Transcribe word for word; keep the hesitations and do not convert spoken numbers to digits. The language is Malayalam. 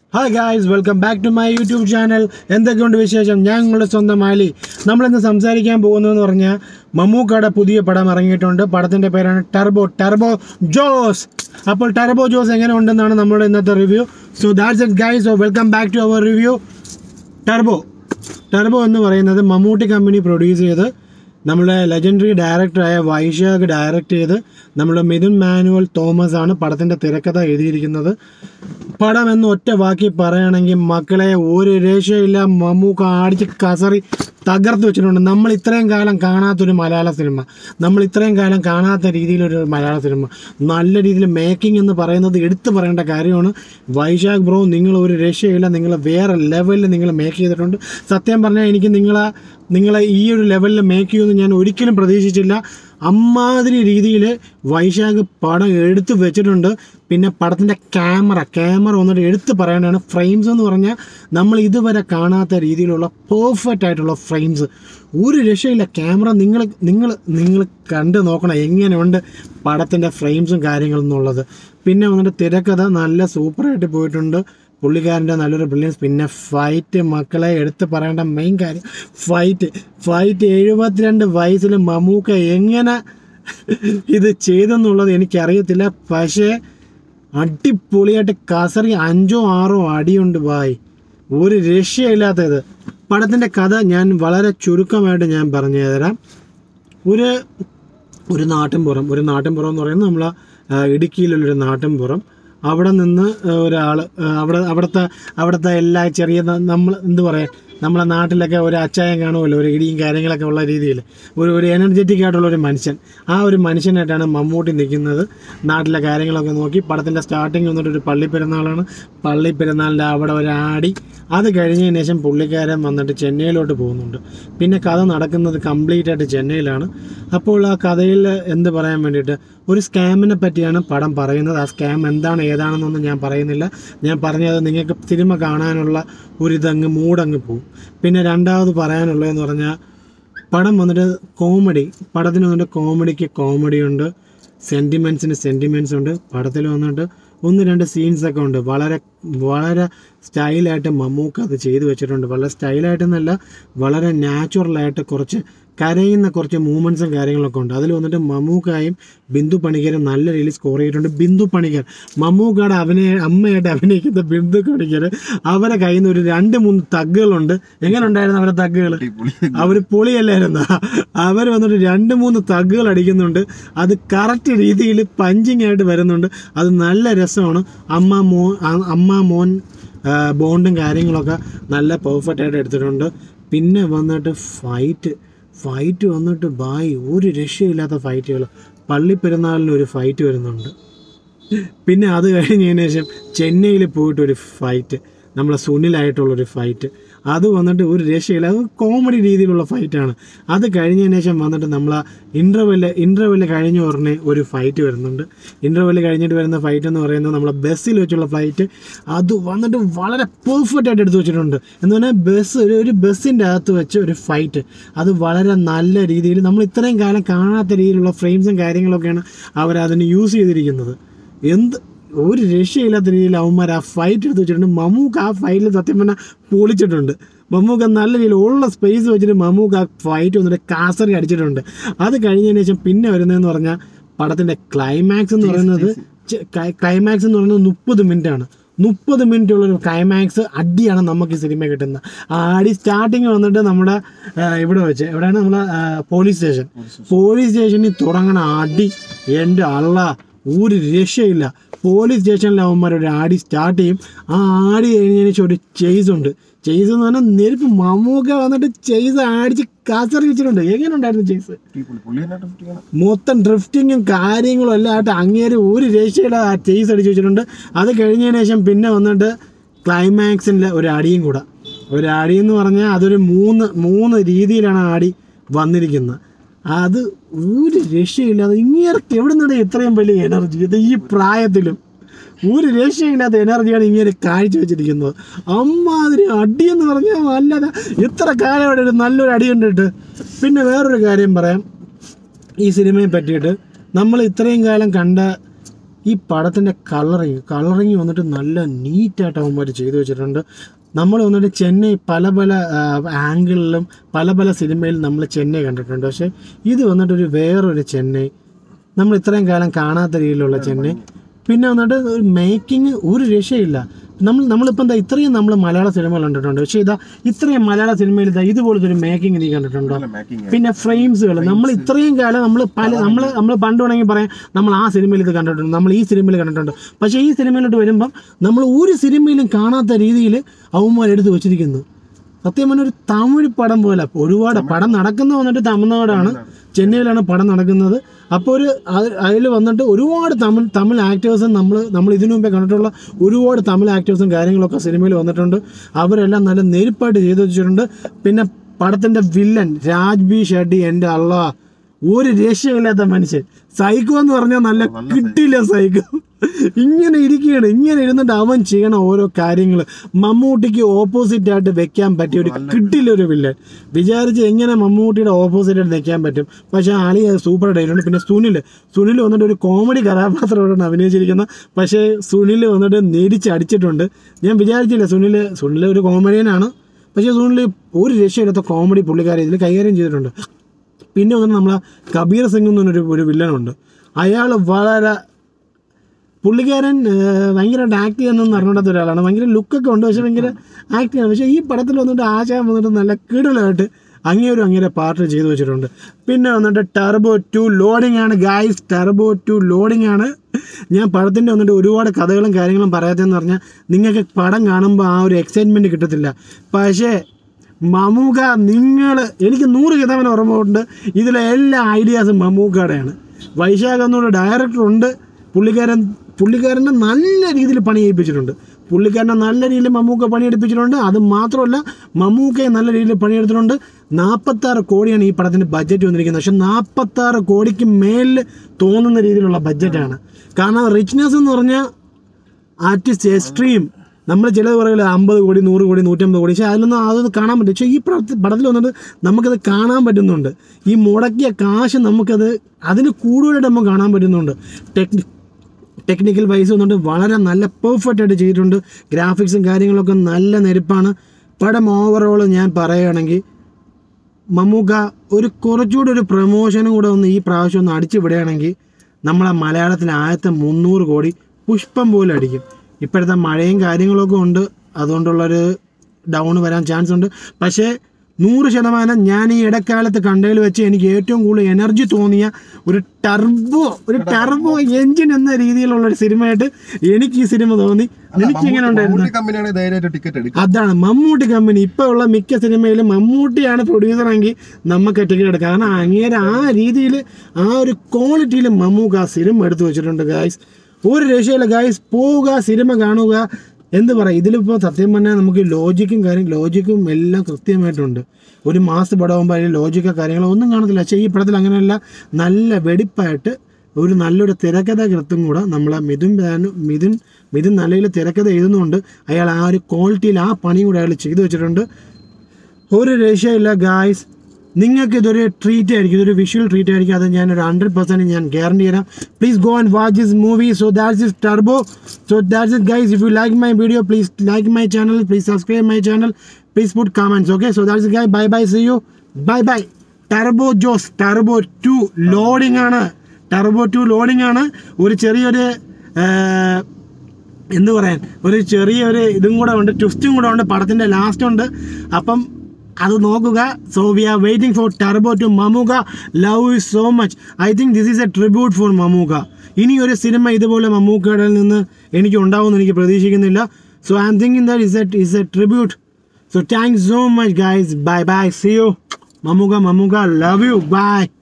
Hi guys, welcome back to my YouTube channel. എന്തൊക്കെയുണ്ട് വിശേഷം? ഞാൻ നിങ്ങളുടെ സ്വന്തം ആലി. നമ്മൾ ഇന്ന് സംസാരിക്കാൻ പോകുന്നതെന്ന് പറഞ്ഞാൽ മമ്മൂക്കയുടെ പുതിയ പടം ഇറങ്ങിയിട്ടുണ്ട്. പടത്തിന്റെ പേരാണ് ടർബോ ടർബോ ജോസ്. അപ്പോൾ ടർബോ ജോസ് എങ്ങനെ ഉണ്ടെന്നാണ് നമ്മുടെ ഇന്നത്തെ review. So that's it guys. So welcome back to our review. Turbo turbo എന്ന് പറയുന്നത് മമ്മൂട്ടി കമ്പനി പ്രൊഡ്യൂസ് ചെയ്ത് നമ്മുടെ ലെജൻഡറി ഡയറക്ടറായ വൈശാഖ് ഡയറക്റ്റ് ചെയ്ത് നമ്മുടെ മിഥുൻ മാനുവൽ തോമസ് ആണ് പടത്തിൻ്റെ തിരക്കഥ എഴുതിയിരിക്കുന്നത്. പടം എന്ന് ഒറ്റ വാക്കി പറയുകയാണെങ്കിൽ മക്കളെ ഒരു രക്ഷയില്ല. മമ്മൂക്ക അടിച്ച് കസറി തകർത്ത് വെച്ചിട്ടുണ്ട്. നമ്മൾ ഇത്രയും കാലം കാണാത്തൊരു മലയാള സിനിമ, നമ്മൾ ഇത്രയും കാലം കാണാത്ത രീതിയിലൊരു മലയാള സിനിമ, നല്ല രീതിയിൽ മേക്കിംഗ് എന്ന് പറയുന്നത് എടുത്തു പറയേണ്ട കാര്യമാണ്. വൈശാഖ് ബ്രോ, നിങ്ങൾ ഒരു രക്ഷയില്ല. നിങ്ങൾ വേറെ ലെവലിൽ നിങ്ങൾ മേക്ക് ചെയ്തിട്ടുണ്ട്. സത്യം പറഞ്ഞാൽ എനിക്ക് നിങ്ങളെ നിങ്ങളെ ഈ ഒരു ലെവലിൽ മേക്ക് ചെയ്യുമെന്ന് ഞാൻ ഒരിക്കലും പ്രതീക്ഷിച്ചില്ല. അമ്മാതിരി രീതിയിൽ വൈശാഖ് പടം എടുത്തു വെച്ചിട്ടുണ്ട്. പിന്നെ പടത്തിൻ്റെ ക്യാമറ ക്യാമറ വന്നിട്ട് എടുത്ത് പറയേണ്ടതാണ്. ഫ്രെയിംസ് എന്ന് പറഞ്ഞാൽ നമ്മൾ ഇതുവരെ കാണാത്ത രീതിയിലുള്ള പെർഫെക്റ്റ് ആയിട്ടുള്ള ഫ്രെയിംസ്, ഒരു രക്ഷയില്ല. ക്യാമറ നിങ്ങൾ നിങ്ങൾ നിങ്ങൾ കണ്ട് നോക്കണം എങ്ങനെയുണ്ട് പടത്തിൻ്റെ ഫ്രെയിംസും കാര്യങ്ങളെന്നുള്ളത്. പിന്നെ വന്നിട്ട് തിരക്കഥ നല്ല സൂപ്പറായിട്ട് പോയിട്ടുണ്ട്. പുള്ളിക്കാരൻ്റെ നല്ലൊരു ബ്രില്യൻസ്. പിന്നെ ഫൈറ്റ് മക്കളെ എടുത്ത് പറയേണ്ട മെയിൻ കാര്യം ഫൈറ്റ് ഫൈറ്റ് എഴുപത്തിരണ്ട് വയസ്സിൽ മമ്മൂക്ക എങ്ങനെ ഇത് ചെയ്തെന്നുള്ളത് എനിക്കറിയത്തില്ല. പക്ഷേ അടിപൊളിയായിട്ട് കസറി അഞ്ചോ ആറോ അടിയുണ്ട് ബായ്, ഒരു രക്ഷയില്ലാത്തത്. പടത്തിൻ്റെ കഥ ഞാൻ വളരെ ചുരുക്കമായിട്ട് ഞാൻ പറഞ്ഞു തരാം. ഒരു ഒരു നാട്ടിൻപുറം ഒരു നാട്ടിൻപുറം എന്ന് പറയുന്നത് നമ്മളെ ഇടുക്കിയിലുള്ളൊരു നാട്ടിൻപുറം. അവിടെ നിന്ന് ഒരാൾ അവിടെ അവിടുത്തെ അവിടുത്തെ എല്ലാ ചെറിയ നമ്മൾ എന്ത് പറയാം, നമ്മളെ നാട്ടിലൊക്കെ ഒരു അച്ചായം കാണുമല്ലോ, ഒരു ഇടിയും കാര്യങ്ങളൊക്കെ ഉള്ള രീതിയിൽ ഒരു ഒരു എനർജറ്റിക് ആയിട്ടുള്ള ഒരു മനുഷ്യൻ. ആ ഒരു മനുഷ്യനായിട്ടാണ് മമ്മൂട്ടി നിൽക്കുന്നത്. നാട്ടിലെ കാര്യങ്ങളൊക്കെ നോക്കി. പടത്തിൻ്റെ സ്റ്റാർട്ടിങ് വന്നിട്ട് ഒരു പള്ളിപ്പെരുന്നാളാണ്. പള്ളിപ്പെരുന്നാളിൻ്റെ അവിടെ ഒരു ആടി. അത് കഴിഞ്ഞതിന് ശേഷം പുള്ളിക്കാരൻ വന്നിട്ട് ചെന്നൈയിലോട്ട് പോകുന്നുണ്ട്. പിന്നെ കഥ നടക്കുന്നത് കംപ്ലീറ്റ് ആയിട്ട് ചെന്നൈയിലാണ്. അപ്പോൾ ആ കഥയിൽ എന്ത് പറയാൻ വേണ്ടിയിട്ട് ഒരു സ്കാമിനെ പറ്റിയാണ് പടം പറയുന്നത്. ആ സ്കാം എന്താണ് ഏതാണെന്നൊന്നും ഞാൻ പറയുന്നില്ല. ഞാൻ പറഞ്ഞത് നിങ്ങൾക്ക് സിനിമ കാണാനുള്ള ഒരിതങ്ങ് മൂടങ്ങ് പോകും. പിന്നെ രണ്ടാമത് പറയാനുള്ളതെന്ന് പറഞ്ഞാൽ പടം വന്നിട്ട് കോമഡി. പടത്തിന് വന്നിട്ട് കോമഡിക്ക് കോമഡി ഉണ്ട്, സെൻറ്റിമെൻറ്റ്സിന് സെൻറ്റിമെൻറ്റ്സ് ഉണ്ട്. പടത്തിൽ വന്നിട്ട് ഒന്ന് രണ്ട് സീൻസൊക്കെ ഉണ്ട്. വളരെ വളരെ സ്റ്റൈലായിട്ട് മമ്മൂക്ക അത് ചെയ്തു വെച്ചിട്ടുണ്ട്. വളരെ സ്റ്റൈലായിട്ടെന്നല്ല, വളരെ നാച്ചുറലായിട്ട് കുറച്ച് കരയുന്ന കുറച്ച് മൂവ്മെൻറ്റ്സും കാര്യങ്ങളൊക്കെ ഉണ്ട്. അതിൽ വന്നിട്ട് മമ്മൂക്കായും ബിന്ദു പണിക്കരും നല്ല രീതിയിൽ സ്കോർ ചെയ്തിട്ടുണ്ട്. ബിന്ദു പണിക്കർ, മമ്മൂക്കയുടെ അഭിനയ അമ്മയായിട്ട് അഭിനയിക്കുന്ന ബിന്ദു പണിക്കർ, അവരെ കയ്യിൽ നിന്ന് ഒരു രണ്ട് മൂന്ന് തഗ്ഗുകളുണ്ട്. എങ്ങനെ ഉണ്ടായിരുന്നു അവരുടെ തഗ്ഗുകൾ? അവർ പൊളിയല്ലായിരുന്ന അവർ വന്നിട്ട് രണ്ട് മൂന്ന് തഗ്ഗുകൾ അടിക്കുന്നുണ്ട്. അത് കറക്റ്റ് രീതിയിൽ പഞ്ചിങ് ആയിട്ട് വരുന്നുണ്ട്. അത് നല്ല രസമാണ്. അമ്മ മോ അമ്മ മോൻ ബോണ്ടും കാര്യങ്ങളൊക്കെ നല്ല പെർഫെക്റ്റ് ആയിട്ട് എടുത്തിട്ടുണ്ട്. പിന്നെ വന്നിട്ട് ഫൈറ്റ് ഫൈറ്റ് വന്നിട്ട് ബായ്, ഒരു രക്ഷയില്ലാത്ത ഫൈറ്റുകൾ. പള്ളിപ്പെരുന്നാളിന് ഒരു ഫൈറ്റ് വരുന്നുണ്ട്. പിന്നെ അത് കഴിഞ്ഞതിന് ശേഷം ചെന്നൈയിൽ പോയിട്ടൊരു ഫൈറ്റ്, നമ്മളെ സുനിലായിട്ടുള്ളൊരു ഫൈറ്റ്. അത് വന്നിട്ട് ഒരു രക്ഷയില്ല. അത് കോമഡി രീതിയിലുള്ള ഫൈറ്റാണ്. അത് കഴിഞ്ഞതിന് ശേഷം വന്നിട്ട് നമ്മൾ ഇൻ്റർവെല്ല് ഇൻ്റർവെല്ല് കഴിഞ്ഞ ഉടനെ ഒരു ഫൈറ്റ് വരുന്നുണ്ട്. ഇൻ്റർവെല്ല് കഴിഞ്ഞിട്ട് വരുന്ന ഫൈറ്റ് എന്ന് പറയുന്നത് നമ്മളെ ബസ്സിൽ വെച്ചുള്ള ഫ്ലൈറ്റ്. അത് വന്നിട്ട് വളരെ പെർഫെക്റ്റ് ആയിട്ട് എടുത്തു വെച്ചിട്ടുണ്ട്. എന്ന് പറഞ്ഞാൽ ബസ് ഒരു ഒരു ബസ്സിൻ്റെ അകത്ത് വെച്ച് ഒരു ഫൈറ്റ്, അത് വളരെ നല്ല രീതിയിൽ നമ്മൾ ഇത്രയും കാലം കാണാത്ത രീതിയിലുള്ള ഫ്രെയിംസും കാര്യങ്ങളൊക്കെയാണ് അവരതിന് യൂസ് ചെയ്തിരിക്കുന്നത്. എന്ത് ഒരു രക്ഷയില്ലാത്ത രീതിയിൽ അവന്മാർ ആ ഫൈറ്റ് എടുത്ത് വെച്ചിട്ടുണ്ട്. മമ്മൂക്ക ആ ഫൈറ്റിൽ സത്യം പറഞ്ഞാൽ പൊളിച്ചിട്ടുണ്ട്. മമ്മൂക്ക നല്ല രീതിയിൽ ഉള്ള സ്പേസ് വെച്ചിട്ട് മമ്മൂക്ക ആ ഫൈറ്റ് വന്നിട്ട് കാസറി അടിച്ചിട്ടുണ്ട്. അത് കഴിഞ്ഞതിന് ശേഷം പിന്നെ വരുന്നതെന്ന് പറഞ്ഞാൽ പടത്തിൻ്റെ ക്ലൈമാക്സ് എന്ന് പറയുന്നത് ക്ലൈമാക്സ് എന്ന് പറയുന്നത് മുപ്പത് മിനിറ്റ് ആണ്. മുപ്പത് മിനിറ്റ് ഉള്ളൊരു ക്ലൈമാക്സ് അടിയാണ് നമുക്ക് ഈ സിനിമ കിട്ടുന്നത്. ആ അടി സ്റ്റാർട്ടിങ് വന്നിട്ട് നമ്മുടെ ഇവിടെ വെച്ച് എവിടെയാണ് നമ്മളെ പോലീസ് സ്റ്റേഷൻ പോലീസ് സ്റ്റേഷനിൽ തുടങ്ങണ അടി, എൻ്റെ അള്ള ഒരു രക്ഷയില്ല. പോലീസ് സ്റ്റേഷനിൽ അവന്മാർ ഒരു ആടി സ്റ്റാർട്ട് ചെയ്യും. ആ ആടി കഴിഞ്ഞതിന് ശേഷം ഒരു ചേസ് ഉണ്ട്. ചേസ് എന്ന് പറഞ്ഞാൽ നെരുപ്പ്. മമ്മൂക്ക വന്നിട്ട് ചേസ് അടിച്ച് കാസറി വെച്ചിട്ടുണ്ട്. എങ്ങനെ ഉണ്ടായിരുന്നു ചേസ്? മൊത്തം ഡ്രിഫ്റ്റിങ്ങും കാര്യങ്ങളും എല്ലാം ആയിട്ട് അങ്ങേര് ഒരു രക്ഷയില്ല ആ ചേസ് അടിച്ച് വെച്ചിട്ടുണ്ട്. അത് കഴിഞ്ഞതിന് ശേഷം പിന്നെ വന്നിട്ട് ക്ലൈമാക്സിൻ്റെ ഒരു അടിയും കൂടെ. ഒരു അടിയെന്ന് പറഞ്ഞാൽ അതൊരു മൂന്ന് മൂന്ന് രീതിയിലാണ് ആടി വന്നിരിക്കുന്നത്. അത് ഒരു രക്ഷയില്ലാതെ ഇങ്ങേർക്ക് എവിടെ നിന്നാണ് ഇത്രയും വലിയ എനർജി? ഇത് ഈ പ്രായത്തിലും ഒരു രക്ഷയില്ലാത്ത എനർജിയാണ് ഇങ്ങനെ കാഴ്ച വെച്ചിരിക്കുന്നത്. അമ്മാതിരി അടിയെന്ന് പറഞ്ഞാൽ നല്ലതാ. ഇത്ര കാലമായിട്ട് ഒരു നല്ലൊരു അടി കണ്ടിട്ട്. പിന്നെ വേറൊരു കാര്യം പറയാം ഈ സിനിമയെ പറ്റിയിട്ട്. നമ്മൾ ഇത്രയും കാലം കണ്ട ഈ പടത്തിൻ്റെ കളറിങ് കളറിങ് വന്നിട്ട് നല്ല നീറ്റായിട്ട് അവന്മാർ ചെയ്തു വെച്ചിട്ടുണ്ട്. നമ്മൾ വന്നിട്ട് ചെന്നൈ പല പല ആംഗിളിലും പല പല സിനിമയിലും നമ്മൾ ചെന്നൈ കണ്ടിട്ടുണ്ട്. പക്ഷേ ഇത് വന്നിട്ടൊരു വേറൊരു ചെന്നൈ, നമ്മൾ ഇത്രയും കാലം കാണാത്ത രീതിയിലുള്ള ചെന്നൈ. പിന്നെ വന്നിട്ട് ഒരു മേക്കിങ് ഒരു രക്ഷയില്ല. നമ്മൾ നമ്മളിപ്പോൾ എന്താ ഇത്രയും നമ്മൾ മലയാള സിനിമകൾ കണ്ടിട്ടുണ്ട്, പക്ഷേ ഇതാ ഇത്രയും മലയാള സിനിമയിൽ ഇതാ ഇതുപോലത്തെ ഒരു മേക്കിംഗ് നീ കണ്ടിട്ടുണ്ടോ? പിന്നെ ഫ്രെയിംസുകൾ നമ്മൾ ഇത്രയും കാലം നമ്മൾ പല നമ്മൾ നമ്മൾ പണ്ട് വേണമെങ്കിൽ പറയാം നമ്മൾ ആ സിനിമയിൽ ഇത് കണ്ടിട്ടുണ്ട്, നമ്മൾ ഈ സിനിമയിൽ കണ്ടിട്ടുണ്ട്. പക്ഷേ ഈ സിനിമയിലോട്ട് വരുമ്പം നമ്മൾ ഒരു സിനിമയിലും കാണാത്ത രീതിയിൽ അവന്മാർ എടുത്ത് വെച്ചിരിക്കുന്നു. സത്യം പറഞ്ഞ ഒരു തമിഴ് പടം പോലെ. ഒരുപാട് പടം നടക്കുന്ന വന്നിട്ട് തമിഴ്നാടാണ്, ചെന്നൈയിലാണ് പടം നടക്കുന്നത്. അപ്പോൾ ഒരു അതിൽ വന്നിട്ട് ഒരുപാട് തമിഴ് തമിഴ് ആക്ടേഴ്സും നമ്മൾ നമ്മൾ ഇതിനു മുമ്പേ കണ്ടിട്ടുള്ള ഒരുപാട് തമിഴ് ആക്ടേഴ്സും കാര്യങ്ങളൊക്കെ സിനിമയിൽ വന്നിട്ടുണ്ട്. അവരെല്ലാം നല്ല നെരുപ്പായിട്ട് ചെയ്തു വെച്ചിട്ടുണ്ട്. പിന്നെ പടത്തിൻ്റെ വില്ലൻ രാജ്ബി ഷെട്ടി, എൻ്റെ അള്ളാ ഒരു രക്ഷയില്ലാത്ത മനുഷ്യൻ. സൈക്കോ എന്ന് പറഞ്ഞാൽ നല്ല കിട്ടില്ല സൈക്കോ. ഇങ്ങനെ ഇരിക്കുകയാണ്, ഇങ്ങനെ ഇരുന്നിട്ട് അവൻ ചെയ്യണ ഓരോ കാര്യങ്ങൾ മമ്മൂട്ടിക്ക് ഓപ്പോസിറ്റ് ആയിട്ട് വെക്കാൻ പറ്റിയ ഒരു കിട്ടില്ല ഒരു വില്ലൻ. വിചാരിച്ച് എങ്ങനെ മമ്മൂട്ടിയുടെ ഓപ്പോസിറ്റ് ആയിട്ട് വെക്കാൻ പറ്റും. പക്ഷേ ആളി സൂപ്പർ ഡൈലുണ്ട്. പിന്നെ സുനിൽ സുനിൽ വന്നിട്ട് ഒരു കോമഡി കഥാപാത്രത്തോടാണ് അഭിനയിച്ചിരിക്കുന്നത്. പക്ഷേ സുനിൽ വന്നിട്ട് നേടിച്ചടിച്ചിട്ടുണ്ട്. ഞാൻ വിചാരിച്ചില്ല സുനിൽ സുനിൽ ഒരു കോമഡിയനാണ്, പക്ഷേ സുനിൽ ഒരു രക്ഷയില്ലാത്ത കോമഡി പുള്ളിക്കാരെ ഇതിൽ കൈകാര്യം ചെയ്തിട്ടുണ്ട്. പിന്നെ വന്നിട്ട് നമ്മളെ കബീർ സിംഗ് എന്ന് പറഞ്ഞൊരു ഒരു വില്ലനുണ്ട്. അയാൾ വളരെ പുള്ളിക്കാരൻ ഭയങ്കരമായിട്ട് ആക്ട് ചെയ്യുന്നതെന്ന് അറിഞ്ഞിടാത്ത ഒരാളാണ്. ഭയങ്കര ലുക്കൊക്കെ ഉണ്ട്, പക്ഷേ ഭയങ്കര ആക്ട് ചെയ്യണം. പക്ഷേ ഈ പടത്തിൽ വന്നിട്ട് ആശാൻ വന്നിട്ട് നല്ല കിടലായിട്ട് അങ്ങേരും അങ്ങേരെ പാർട്ട് ചെയ്തു വെച്ചിട്ടുണ്ട്. പിന്നെ വന്നിട്ട് ടർബോ ടു ലോഡിംഗ് ആണ് ഗായ്സ്, ടർബോ ടു ലോഡിംഗ് ആണ്. ഞാൻ പടത്തിൻ്റെ വന്നിട്ട് ഒരുപാട് കഥകളും കാര്യങ്ങളും പറയാത്തതെന്ന് പറഞ്ഞാൽ നിങ്ങൾക്ക് പടം കാണുമ്പോൾ ആ ഒരു എക്സൈറ്റ്മെൻറ്റ് കിട്ടത്തില്ല. പക്ഷേ മമ്മൂക്ക നിങ്ങൾ എനിക്ക് നൂറ് ശതമാനം ഓർമ്മയുണ്ട്, ഇതിലെ എല്ലാ ഐഡിയാസും മമ്മൂക്കയുടെയാണ്. വൈശാഖ് എന്നുള്ള ഡയറക്ടറുണ്ട്, പുള്ളിക്കാരൻ പുള്ളിക്കാരനെ നല്ല രീതിയിൽ പണി ചെയ്യിപ്പിച്ചിട്ടുണ്ട്. പുള്ളിക്കാരനെ നല്ല രീതിയിൽ മമ്മൂക്ക പണിയെടുപ്പിച്ചിട്ടുണ്ട്. അത് മാത്രമല്ല മമ്മൂക്കയെ നല്ല രീതിയിൽ പണിയെടുത്തിട്ടുണ്ട്. നാൽപ്പത്താറ് കോടിയാണ് ഈ പടത്തിൻ്റെ ബഡ്ജറ്റ് വന്നിരിക്കുന്നത്. പക്ഷെ നാൽപ്പത്താറ് കോടിക്ക് മേലിൽ തോന്നുന്ന രീതിയിലുള്ള ബഡ്ജറ്റാണ്. കാരണം റിച്ച്നെസ് എന്ന് പറഞ്ഞാൽ ആർട്ടിസ്റ്റ് എക്സ്ട്രീം. നമ്മൾ ചിലത് പറയില്ല അമ്പത് കോടി നൂറ് കോടി നൂറ്റമ്പത് കോടി, പക്ഷേ അതിലൊന്നും അതൊന്നും കാണാൻ പറ്റും. പക്ഷേ ഈ പടത്തിൽ വന്നിട്ട് നമുക്കത് കാണാൻ പറ്റുന്നുണ്ട്. ഈ മുടക്കിയ കാശ് നമുക്കത് അതിന് കൂടുതലായിട്ട് നമുക്ക് കാണാൻ പറ്റുന്നുണ്ട്. ടെക്നി ടെക്നിക്കൽ വൈസ് വന്നിട്ട് വളരെ നല്ല പെർഫെക്റ്റ് ആയിട്ട് ചെയ്തിട്ടുണ്ട്. ഗ്രാഫിക്സും കാര്യങ്ങളൊക്കെ നല്ല നെരുപ്പാണ്. പടം ഓവറോൾ ഞാൻ പറയുകയാണെങ്കിൽ മമ്മൂക്ക ഒരു കുറച്ചുകൂടി ഒരു പ്രമോഷനും കൂടെ ഒന്ന് ഈ പ്രാവശ്യം ഒന്ന് അടിച്ചു വിടുകയാണെങ്കിൽ നമ്മളെ മലയാളത്തിൽ ആദ്യത്തെ മുന്നൂറ് കോടി പുഷ്പം പോലെ അടിക്കും. ഇപ്പോഴത്തെ മഴയും കാര്യങ്ങളൊക്കെ ഉണ്ട്, അതുകൊണ്ടുള്ളൊരു ഡൗൺ വരാൻ ചാൻസ് ഉണ്ട്. പക്ഷേ നൂറ് ശതമാനം ഞാൻ ഈ ഇടക്കാലത്ത് കണ്ടതിൽ വെച്ച് എനിക്ക് ഏറ്റവും കൂടുതൽ എനർജി തോന്നിയ ഒരു ടർബോ ഒരു ടർബോ എൻജിൻ എന്ന രീതിയിലുള്ളൊരു സിനിമയായിട്ട് എനിക്ക് ഈ സിനിമ തോന്നി. എനിക്ക് ഇങ്ങനെ ഉണ്ടായിരുന്നു. അതാണ് മമ്മൂട്ടി കമ്പനി. ഇപ്പോൾ ഉള്ള മിക്ക സിനിമയിലും മമ്മൂട്ടിയാണ് പ്രൊഡ്യൂസറെങ്കിൽ നമുക്ക് ടിക്കറ്റ് എടുക്കാം. കാരണം അങ്ങേരെ ആ രീതിയിൽ ആ ഒരു ക്വാളിറ്റിയിൽ മമ്മൂക്ക ആ സിനിമ എടുത്തു വെച്ചിട്ടുണ്ട് ഗായ്സ്. ഒരു രക്ഷയില്ല ഗായ്സ്, പോവുക സിനിമ കാണുക. എന്ത് പറയുക, ഇതിലിപ്പോൾ സത്യം പറഞ്ഞാൽ നമുക്ക് ലോജിക്കും കാര്യം ലോജിക്കും എല്ലാം കൃത്യമായിട്ടുണ്ട്. ഒരു മാസ് പടമാകുമ്പോൾ അതിൽ ലോജിക്കോ കാര്യങ്ങളോ ഒന്നും കാണത്തില്ല. പക്ഷേ ഈ പടത്തിൽ അങ്ങനെയല്ല, നല്ല വെടിപ്പായിട്ട് ഒരു നല്ലൊരു തിരക്കഥാകൃത്തും കൂടെ നമ്മളെ മിഥുൻ മിഥുൻ മിഥുൻ നല്ലയിൽ തിരക്കഥ എഴുതുന്നുണ്ട്. അയാൾ ആ ഒരു ക്വാളിറ്റിയിൽ ആ പണിയും കൂടെ അയാൾ ചെയ്തു വെച്ചിട്ടുണ്ട്. ഒരു രക്ഷയില്ല ഗായ്സ്. നിങ്ങൾക്ക് ഇതൊരു ട്രീറ്റ് ആയിരിക്കും, ഇതൊരു വിഷ്വൽ ട്രീറ്റ് ആയിരിക്കും. അത് ഞാനൊരു ഹൺഡ്രഡ് പെർസെൻറ്റ് ഞാൻ ഗ്യാരണ്ടി തരാം. Please go and watch this movie. So that's is turbo. So that's it guys. If you like my video please like my channel, please subscribe my channel, please put comments. Okay, so that's it guys. Bye bye, see you, bye bye. Turbo Jose turbo two loading ആണ്. ടർബോ ടു ലോഡിംഗ് ആണ്. ഒരു ചെറിയൊരു എന്ത് പറയാൻ ഒരു ചെറിയൊരു ഇതും കൂടെ ഉണ്ട്, ട്വിസ്റ്റും കൂടെ ഉണ്ട്, പടത്തിൻ്റെ ലാസ്റ്റ് ഉണ്ട്. അപ്പം അത് നോക്കുക. So we are waiting for turbo two. Mammukka love you so much. I think this is a tribute for Mammukka. ഇനി ഒരു സിനിമ ഇതുപോലെ മമ്മൂക്കയുടെ നിന്ന് എനിക്ക് ഉണ്ടാവുമെന്ന് എനിക്ക് പ്രതീക്ഷിക്കുന്നില്ല. So I am thinking that is a is a tribute. So thanks so much guys. Bye bye, see you. Mammukka Mammukka love you. By.